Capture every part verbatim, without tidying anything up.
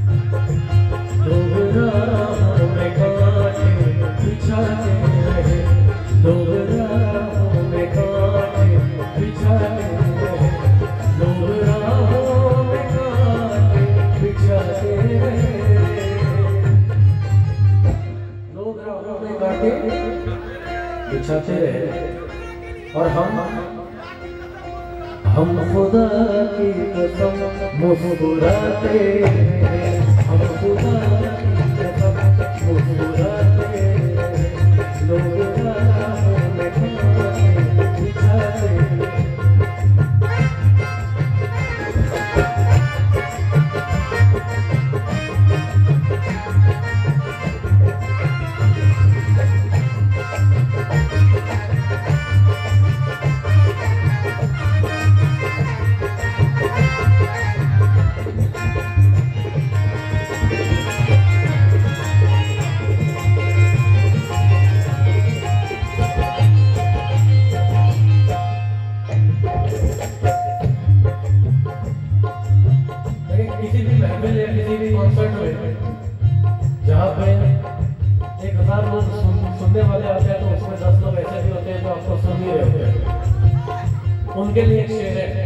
लोग राहों में कांटे बिछाते रहे, लोग राहों में कांटे बिछाते रहे, लोग राहों में कांटे बिछाते रहे, लोग राहों में कांटे बिछाते रहे। और हम हम खुदा की कसम मुस्कुराते हैं, हम खुदा की कसम मुस्कुराते हैं, लोग राहों में कांटे बिछाते हैं। किसी भी महफिल या किसी भी कॉन्सर्ट में जहाँ पे एक हजार लोग सुन, सुनने वाले आते हैं, तो उसमें दस लोग ऐसे भी होते हैं जो आपको सुन ही रहे होते हैं। उनके लिए एक शेर है,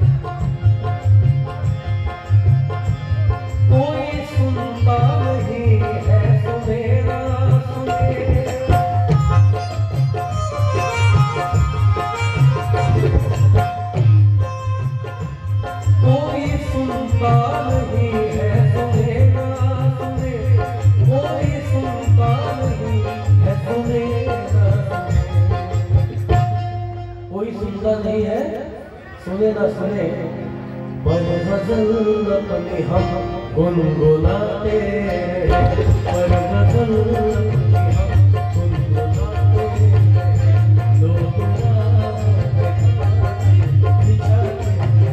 कोई सुनता नहीं है सुने ना सुने, कोई सुनता नहीं है सुने ना सुने, कोई सुनता नहीं है सुने ना सुने, कोई सुनता नहीं है सुने ना सुने, पर गजल अपनी हम गुनगुनाते हैं, पर गजल अपनी हम गुनगुनाते हैं, लोग राहों में कांटे बिछाते हैं।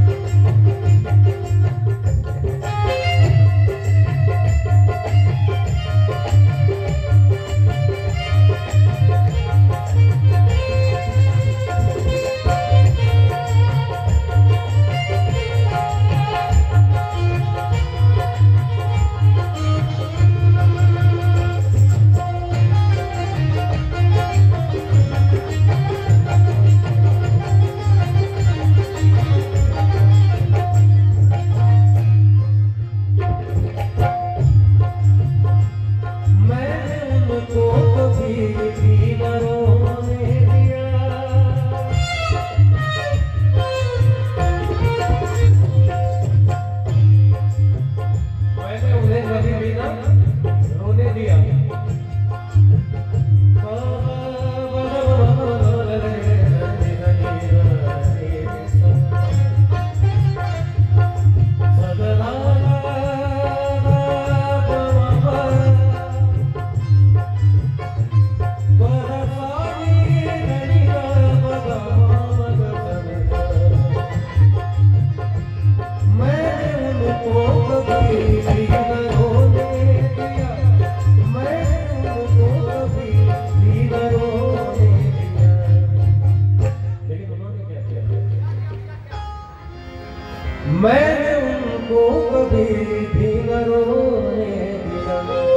मैंने उनको कभी भी न रोने दिया,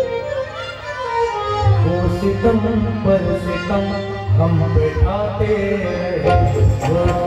वो सितम पर सितम हम बैठाते रहे।